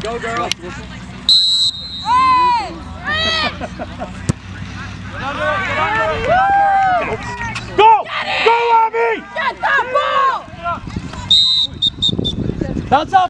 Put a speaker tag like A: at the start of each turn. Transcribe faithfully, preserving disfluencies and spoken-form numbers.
A: Go, girl.
B: Hey!
C: Go! Go, Abby!
B: Get the ball!
A: Bounce off.